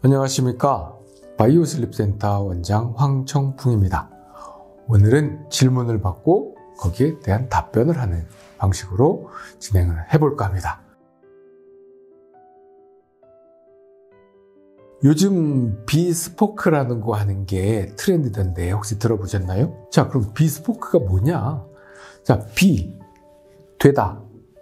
안녕하십니까. 바이오슬립센터 원장 황청풍입니다. 오늘은 질문을 받고 거기에 대한 답변을 하는 방식으로 진행을 해볼까 합니다. 요즘 비스포크라는 거 하는 게 트렌드던데 혹시 들어보셨나요? 자, 그럼 비스포크가 뭐냐? 자, 비, 되다.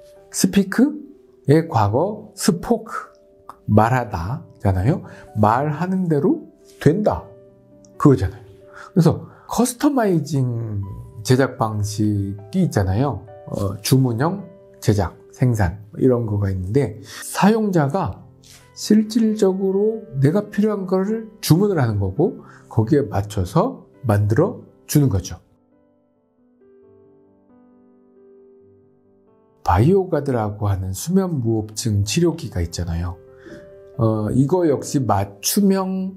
스피크의 과거 스포크, 말하다 잖아요. 말하는 대로 된다. 그거잖아요. 그래서 커스터마이징 제작 방식이 있잖아요. 주문형 제작, 생산 이런 거가 있는데 사용자가 실질적으로 내가 필요한 거를 주문을 하는 거고 거기에 맞춰서 만들어 주는 거죠. 바이오가드라고 하는 수면무호흡증 치료기가 있잖아요. 이거 역시 맞춤형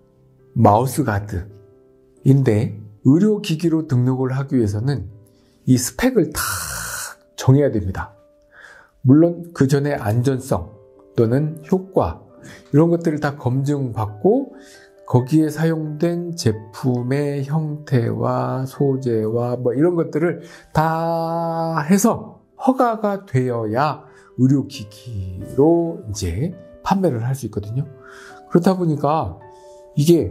마우스가드인데 의료기기로 등록을 하기 위해서는 이 스펙을 다 정해야 됩니다. 물론 그 전에 안전성 또는 효과 이런 것들을 다 검증받고 거기에 사용된 제품의 형태와 소재와 뭐 이런 것들을 다 해서 허가가 되어야 의료기기로 이제 판매를 할 수 있거든요. 그렇다 보니까 이게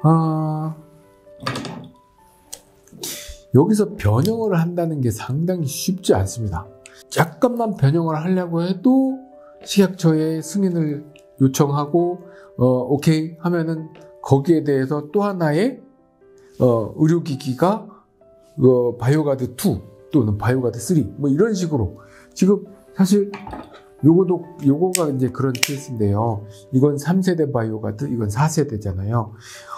여기서 변형을 한다는 게 상당히 쉽지 않습니다. 약간만 변형을 하려고 해도 식약처에 승인을 요청하고 오케이 하면은 거기에 대해서 또 하나의 의료기기가 바이오가드 2 또는 바이오가드 3 뭐 이런 식으로 지금 사실 요거가 이제 그런 케이스인데요. 이건 3세대 바이오가드, 이건 4세대잖아요.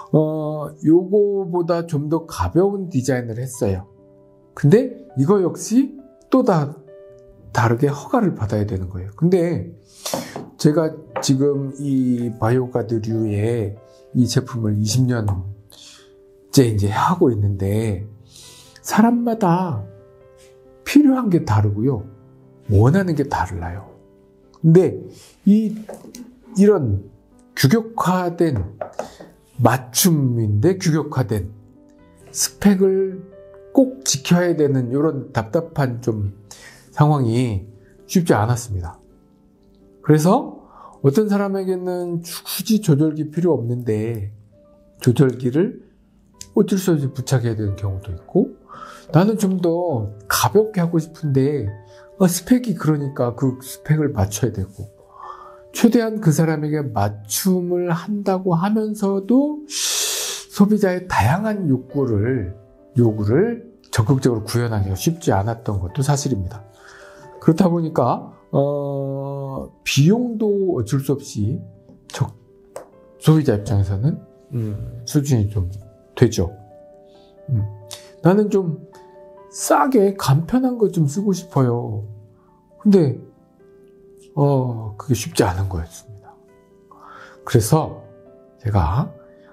요거보다 좀 더 가벼운 디자인을 했어요. 근데 이거 역시 또 다르게 허가를 받아야 되는 거예요. 근데 제가 지금 이 바이오가드류의 이 제품을 20년째 이제 하고 있는데 사람마다 필요한 게 다르고요. 원하는 게 달라요. 근데 이런 규격화된 맞춤인데 규격화된 스펙을 꼭 지켜야 되는 이런 답답한 좀 상황이 쉽지 않았습니다. 그래서 어떤 사람에게는 굳이 조절기 필요 없는데 조절기를 어쩔 수 없이 부착해야 되는 경우도 있고 나는 좀 더 가볍게 하고 싶은데 스펙이 그러니까 그 스펙을 맞춰야 되고 최대한 그 사람에게 맞춤을 한다고 하면서도 소비자의 다양한 요구를 적극적으로 구현하기가 쉽지 않았던 것도 사실입니다. 그렇다 보니까 비용도 어쩔 수 없이 소비자 입장에서는 수준이 좀 되죠. 나는 좀 싸게 간편한 거 좀 쓰고 싶어요. 근데 그게 쉽지 않은 거였습니다. 그래서 제가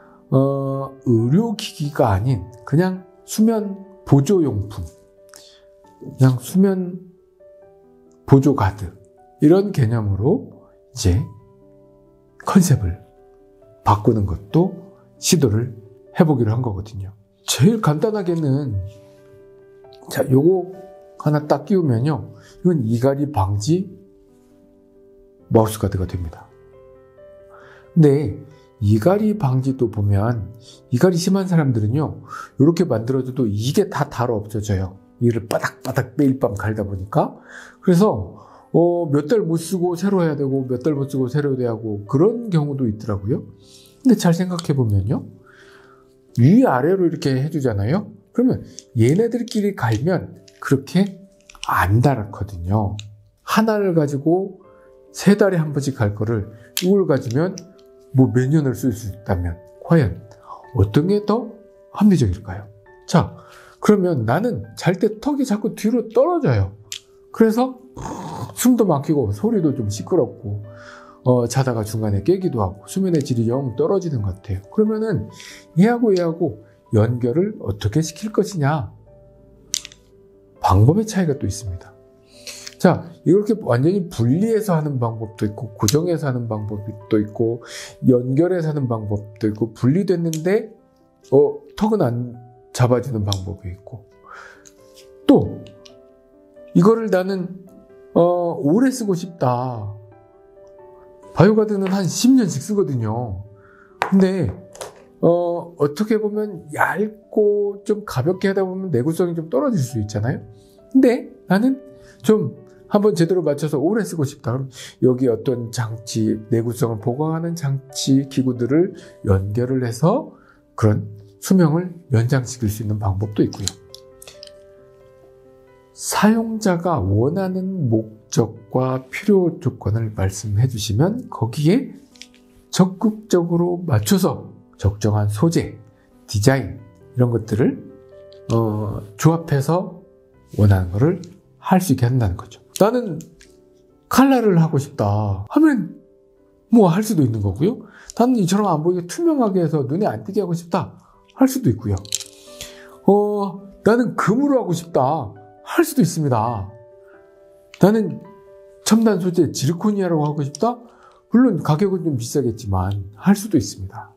의료기기가 아닌 그냥 수면 보조용품, 그냥 수면 보조가드 이런 개념으로 이제 컨셉을 바꾸는 것도 시도를 해보기로 한 거거든요. 제일 간단하게는 자, 요거 하나 딱 끼우면요. 이건 이갈이 방지 마우스 가드가 됩니다. 근데 이갈이 방지도 보면 이갈이 심한 사람들은요. 이렇게 만들어줘도 이게 다 달아 없어져요. 이를 바닥바닥 매일 밤 갈다 보니까. 그래서 몇 달 못 쓰고 새로 해야 되고 몇 달 못 쓰고 새로 해야 하고 그런 경우도 있더라고요. 근데 잘 생각해 보면요. 위아래로 이렇게 해주잖아요. 그러면 얘네들끼리 갈면 그렇게 안 달았거든요. 하나를 가지고 3달에 한 번씩 갈 거를 이걸 가지면 뭐 몇 년을 쓸 수 있다면 과연 어떤 게 더 합리적일까요? 자, 그러면 나는 잘 때 턱이 자꾸 뒤로 떨어져요. 그래서 숨도 막히고 소리도 좀 시끄럽고 자다가 중간에 깨기도 하고 수면의 질이 영 떨어지는 것 같아요. 그러면은 얘하고 연결을 어떻게 시킬 것이냐? 방법의 차이가 또 있습니다. 자, 이렇게 완전히 분리해서 하는 방법도 있고, 고정해서 하는 방법도 있고, 연결해서 하는 방법도 있고, 분리됐는데, 턱은 안 잡아주는 방법이 있고, 또, 이거를 나는, 오래 쓰고 싶다. 바이오가드는 한 10년씩 쓰거든요. 근데, 어떻게 보면 얇고 좀 가볍게 하다 보면 내구성이 좀 떨어질 수 있잖아요. 근데 나는 좀 한번 제대로 맞춰서 오래 쓰고 싶다. 그럼 여기 어떤 장치, 내구성을 보강하는 장치, 기구들을 연결을 해서 그런 수명을 연장시킬 수 있는 방법도 있고요. 사용자가 원하는 목적과 필요 조건을 말씀해 주시면 거기에 적극적으로 맞춰서 적정한 소재, 디자인 이런 것들을 조합해서 원하는 거를 할 수 있게 한다는 거죠. 나는 칼라를 하고 싶다 하면 뭐 할 수도 있는 거고요. 나는 이처럼 안 보이게 투명하게 해서 눈에 안 띄게 하고 싶다 할 수도 있고요. 나는 금으로 하고 싶다 할 수도 있습니다. 나는 첨단 소재 지르코니아로 하고 싶다? 물론 가격은 좀 비싸겠지만 할 수도 있습니다.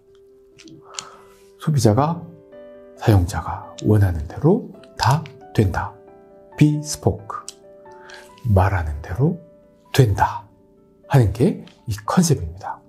소비자가, 사용자가 원하는 대로 다 된다. 비스포크. 말하는 대로 된다. 하는 게 이 컨셉입니다.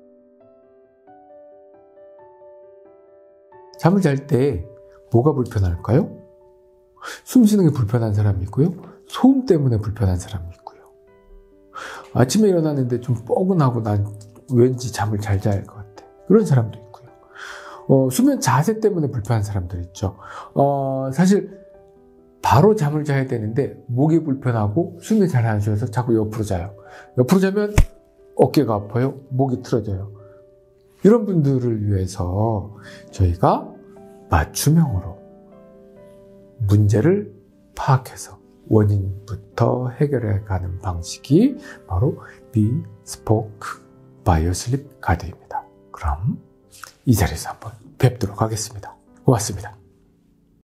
잠을 잘 때 뭐가 불편할까요? 숨 쉬는 게 불편한 사람이 있고요. 소음 때문에 불편한 사람이 있고요. 아침에 일어났는데 좀 뻐근하고 난 왠지 잠을 잘 자야 할 것 같아. 그런 사람도 있고요. 수면 자세 때문에 불편한 사람들 있죠. 사실 바로 잠을 자야 되는데 목이 불편하고 숨이 잘 안 쉬어서 자꾸 옆으로 자요. 옆으로 자면 어깨가 아파요. 목이 틀어져요. 이런 분들을 위해서 저희가 맞춤형으로 문제를 파악해서 원인부터 해결해 가는 방식이 바로 비스포크 바이오슬립 가드입니다. 그럼 이 자리에서 한번 뵙도록 하겠습니다. 고맙습니다.